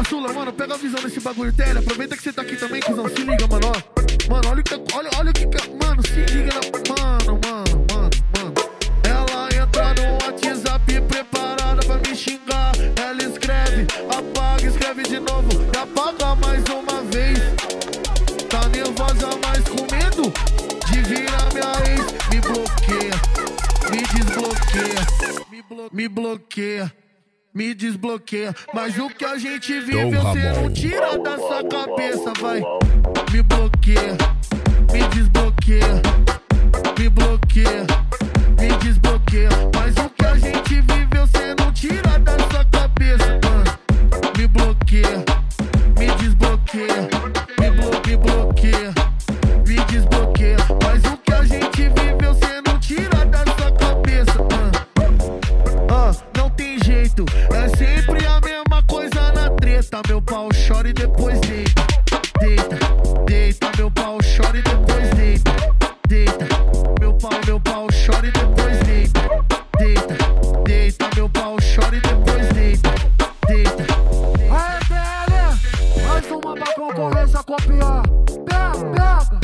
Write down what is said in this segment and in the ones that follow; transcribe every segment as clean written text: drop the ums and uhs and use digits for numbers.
caçula, mano, pega a visão desse bagulho, Tele. Aproveita que você tá aqui também, cuzão. Se liga, mano, ó. Mano, olha o que. Mano, se liga na. Mano. Ela entra no WhatsApp preparada pra me xingar. Ela escreve, apaga, escreve de novo e apaga mais uma vez. Tá nervosa, mas com medo de virar minha ex. Me bloqueia, me desbloqueia, me bloqueia, me desbloqueia. Mas o que a gente vive você não tira da sua cabeça, vai. Me bloqueia, me desbloqueia, me bloqueia, me desbloqueia. Mas o que a gente vive você não tira da sua cabeça, mano. Me bloqueia, me desbloqueia, me bloqueia, me desbloqueia. Mas o que a gente vive você não tira da sua cabeça, mano. Não tem jeito, é sempre a mesma coisa na treta. Meu pau chora e depois deita. Deita, meu pau chora e depois deita. Deita, meu pau chora e depois deita. Deita, meu pau chora e depois deita. Aê, PL, mais uma pra concorrência copiar. Pega.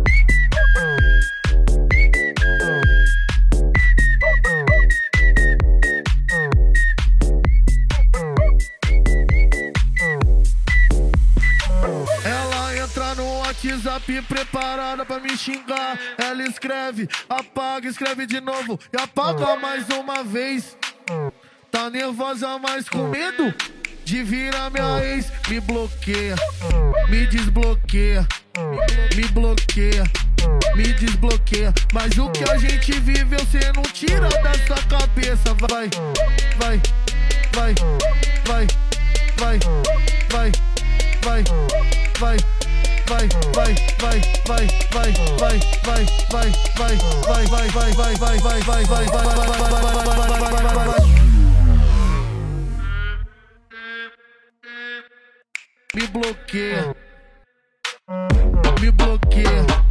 Ela entra no WhatsApp preparada pra me xingar. Ela escreve, apaga, escreve de novo e apaga mais uma vez. Tá nervosa, mas com medo de virar minha ex. Me bloqueia, me desbloqueia, me bloqueia, me desbloqueia. Mas o que a gente vive você não tira da sua cabeça. Vai. Me bloqueia, me bloqueia.